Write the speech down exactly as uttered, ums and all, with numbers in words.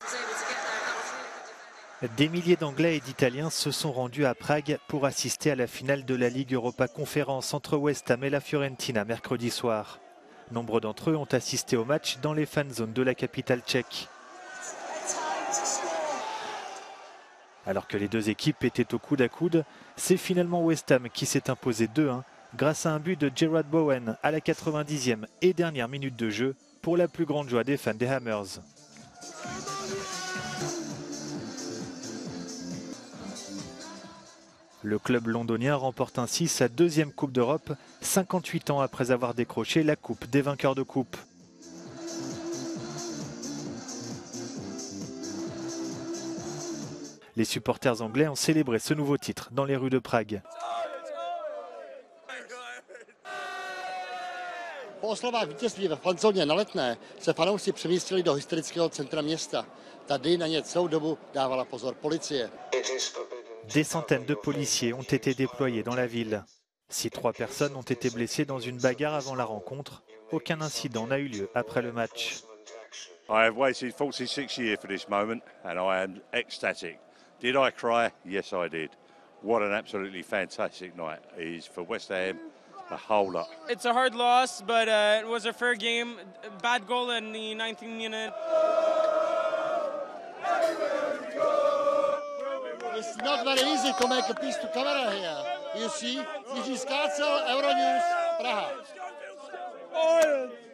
Des milliers d'Anglais et d'Italiens se sont rendus à Prague pour assister à la finale de la Ligue Europa Conférence entre West Ham et la Fiorentina mercredi soir. Nombre d'entre eux ont assisté au match dans les fan zones de la capitale tchèque. Alors que les deux équipes étaient au coude à coude, c'est finalement West Ham qui s'est imposé deux un grâce à un but de Gerard Bowen à la quatre-vingt-dixième et dernière minute de jeu pour la plus grande joie des fans des Hammers. Le club londonien remporte ainsi sa deuxième Coupe d'Europe, cinquante-huit ans après avoir décroché la Coupe des vainqueurs de Coupe. Les supporters anglais ont célébré ce nouveau titre dans les rues de Prague. Po oslavách vítězství ve fanzóně na Letné se fanoušci přemístili do historického centra města. Tady na ně celou dobu dávala pozor policie. Des centaines de policiers ont été déployés dans la ville. Si trois personnes ont été blessées dans une bagarre avant la rencontre, aucun incident n'a eu lieu après le match. I have waited forty-six years for this moment and I am ecstatic. Did I cry? Yes, I did. What an absolutely fantastic night it is for West Ham, the whole lot. It's a hard loss, but uh, it was a fair game. Bad goal in the nineteenth minute. It's not very easy to make a piece to camera here. You see, Jiří Skácel, Euronews, Praha.